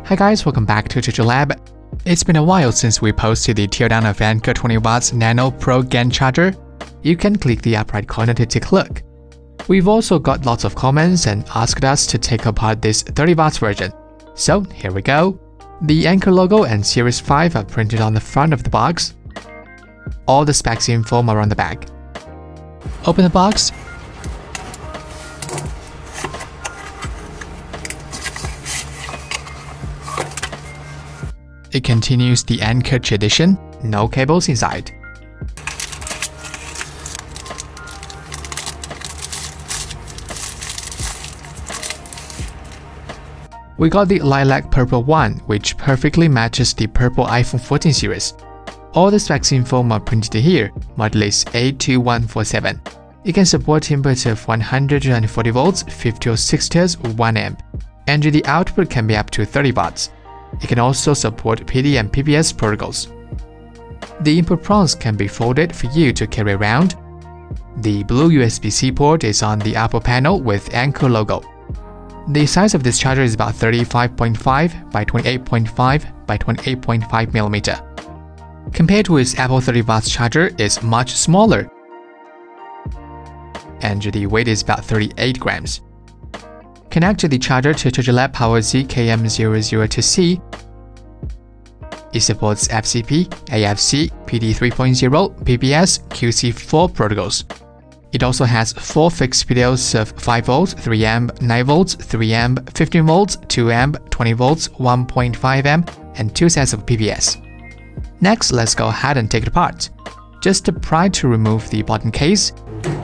Hi guys, welcome back to Tutorial Lab. It's been a while since we posted the Teardown of Anker 20W Nano Pro GaN charger. You can click the up right corner to take a look. We've also got lots of comments and asked us to take apart this 30W version. So here we go. The Anker logo and Series 5 are printed on the front of the box. All the specs info are on the back. Open the box. It continues the Anker tradition, no cables inside. We got the lilac purple one, which perfectly matches the purple iPhone 14 series. All the specs info are printed here, model is A2147. It can support input of 140 volts, 50 or 60 Hz, 1 amp, and the output can be up to 30 watts. It can also support PD and PPS protocols. The input prongs can be folded for you to carry around. The blue USB-C port is on the upper panel with Anker logo. The size of this charger is about 35.5 by 28.5 by 28.5 mm. Compared with Apple 30W charger, it's much smaller, and the weight is about 38 grams. Connect the charger to Tutorial Lab Power Z KM002C. It supports FCP, AFC, PD 3.0, PPS, QC4 protocols. It also has 4 fixed PDLs of 5 volts, 3 amp, 9 volts, 3 amp, 15 volts, 2 amp, 20 volts, 1.5 amp, and 2 sets of PPS. Next, let's go ahead and take it apart. Just pry to remove the bottom case.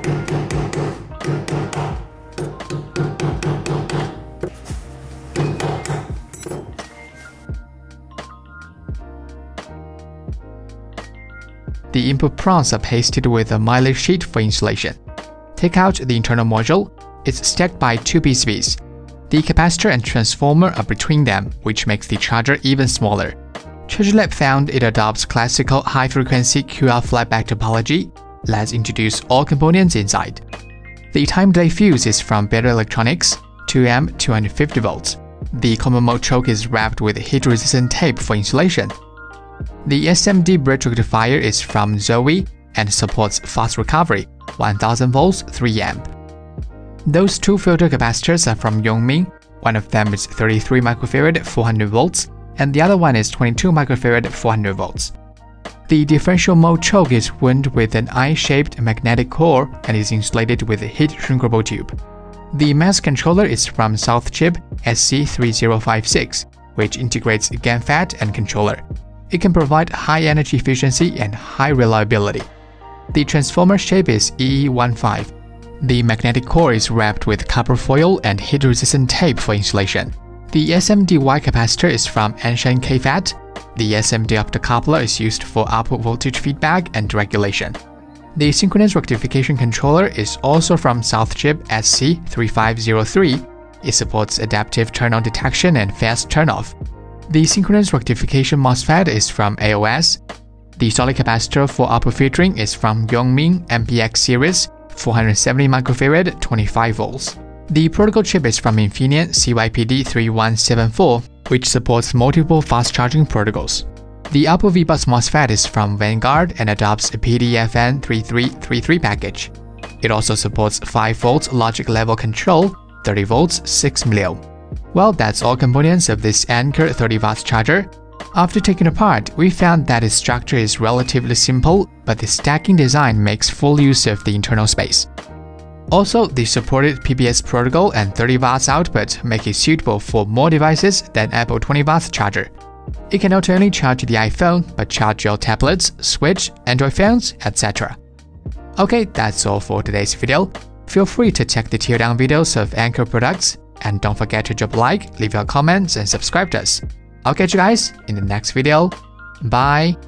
The input prongs are pasted with a mileage sheet for installation. Take out the internal module. It's stacked by 2 PCBs. The capacitor and transformer are between them, which makes the charger even smaller. Tutorial Lab found it adopts classical high-frequency QR flyback topology. Let's introduce all components inside. The time delay fuse is from Better Electronics, 2 amp, 250 volts. The common mode choke is wrapped with heat-resistant tape for insulation. The SMD bridge rectifier is from ZOWIE and supports fast recovery, 1000 volts, 3 amp. Those 2 filter capacitors are from Yongming. One of them is 33 microfarad, 400 volts, and the other one is 22 microfarad, 400 volts. The differential mode choke is wound with an eye-shaped magnetic core and is insulated with a heat shrinkable tube. The mass controller is from Southchip SC3056, which integrates KeiFat and controller. It can provide high energy efficiency and high reliability. The transformer shape is E15. The magnetic core is wrapped with copper foil and heat-resistant tape for insulation. The SMD-Y capacitor is from Anshan KeiFat. The SMD optocoupler is used for output voltage feedback and regulation. The Synchronous rectification controller is also from Southchip SC3503. It supports adaptive turn-on detection and fast turn-off. The Synchronous rectification MOSFET is from AOS. The solid capacitor for upper filtering is from Yongming MPX series, 470 microfarad, 25 volts. The protocol chip is from Infineon CYPD3174, which supports multiple fast charging protocols. The upper VBUS MOSFET is from Vanguard and adopts a PDFN3333 package. It also supports 5 volts logic level control, 30 volts, 6 mA. Well, that's all components of this Anker 30W charger. After taking apart, we found that its structure is relatively simple, but the stacking design makes full use of the internal space. Also, the supported PPS protocol and 30W output make it suitable for more devices than Apple 20W charger. It can not only charge the iPhone, but charge your tablets, Switch, Android phones, etc. Okay, that's all for today's video. Feel free to check the teardown videos of Anker products. And don't forget to drop a like, leave your comments, and subscribe to us. I'll catch you guys in the next video. Bye!